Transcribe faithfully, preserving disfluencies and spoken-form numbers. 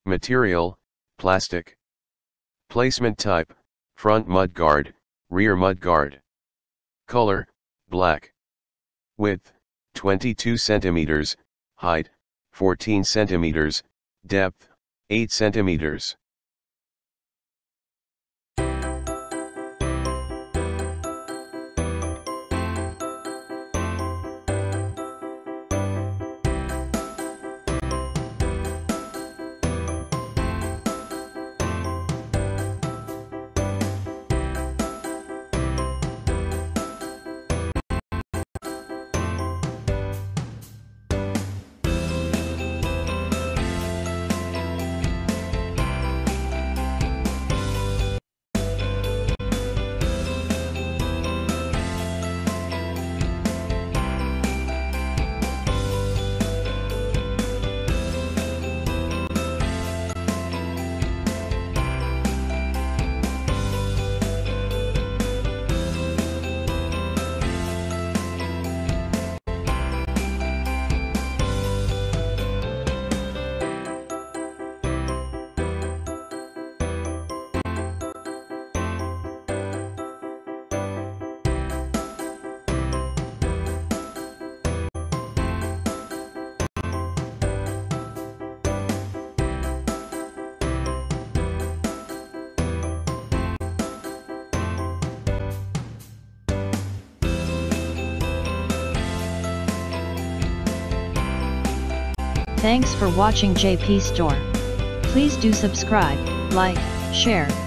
Material, plastic. Placement type, front mudguard, rear mudguard. Color, black. Width, twenty-two centimeters, height, fourteen centimeters, depth, eight centimeters. Thanks for watching J P Store. Please do subscribe, like, share,